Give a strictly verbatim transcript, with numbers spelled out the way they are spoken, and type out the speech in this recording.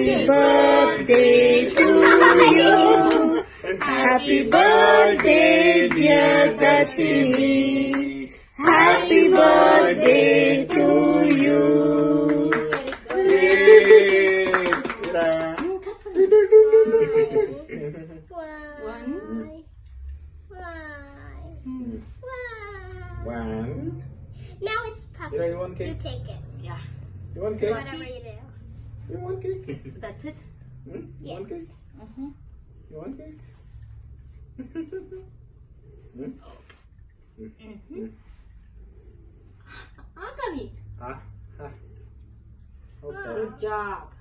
Happy birthday to you. Happy birthday, dear Darshini. Happy birthday to you. One. One. Now it's puffy. You want cake? You take it. Yeah. You want cake? Whatever you do. You want cake? That's it. Hmm? You Yes. want cake? Uh-huh. You want cake? Hmm? Mm-hmm. Ah, Kavi. Ah, ah. Okay. Good job.